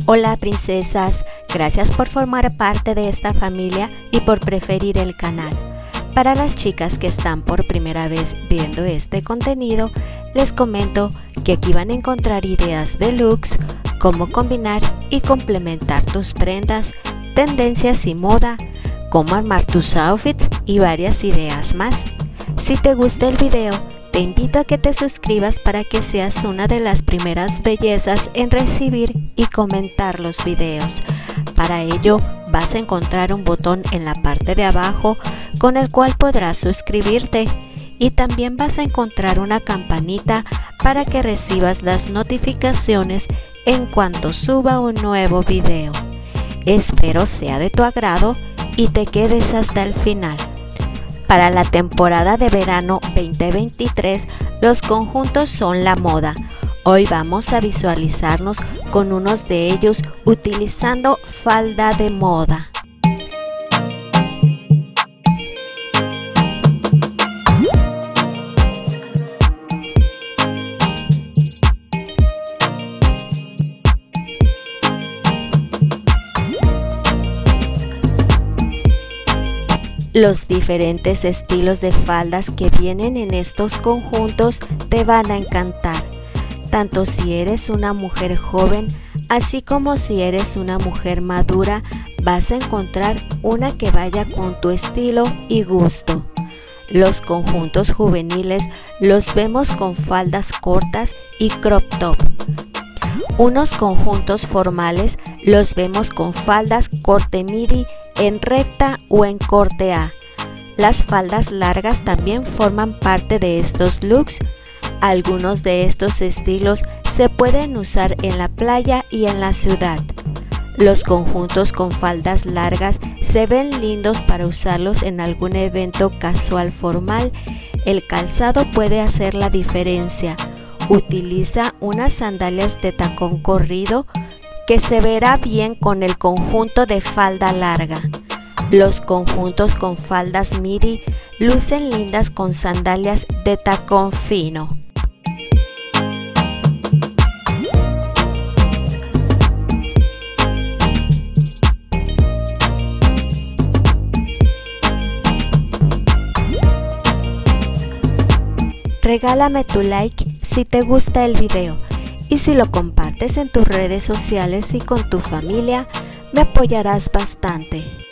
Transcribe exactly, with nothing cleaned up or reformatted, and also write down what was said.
Hola princesas, gracias por formar parte de esta familia y por preferir el canal. Para las chicas que están por primera vez viendo este contenido, les comento que aquí van a encontrar ideas de looks, cómo combinar y complementar tus prendas, tendencias y moda, cómo armar tus outfits y varias ideas más. Si te gusta el video, te invito a que te suscribas para que seas una de las primeras bellezas en recibir y comentar los videos. Para ello, vas a encontrar un botón en la parte de abajo con el cual podrás suscribirte y también vas a encontrar una campanita para que recibas las notificaciones en cuanto suba un nuevo video. Espero sea de tu agrado y te quedes hasta el final. Para la temporada de verano veinte veintitrés, los conjuntos son la moda. Hoy vamos a visualizarnos con unos de ellos utilizando falda de moda. Los diferentes estilos de faldas que vienen en estos conjuntos te van a encantar, tanto si eres una mujer joven, así como si eres una mujer madura, vas a encontrar una que vaya con tu estilo y gusto. Los conjuntos juveniles los vemos con faldas cortas y crop top. Unos conjuntos formales los vemos con faldas corte midi en recta o en corte A. Las faldas largas también forman parte de estos looks. Algunos de estos estilos se pueden usar en la playa y en la ciudad. Los conjuntos con faldas largas se ven lindos para usarlos en algún evento casual formal. El calzado puede hacer la diferencia. Utiliza unas sandalias de tacón corrido que se verá bien con el conjunto de falda larga. Los conjuntos con faldas midi lucen lindas con sandalias de tacón fino. Regálame tu like si te gusta el video y si lo compartes en tus redes sociales y con tu familia, me apoyarás bastante.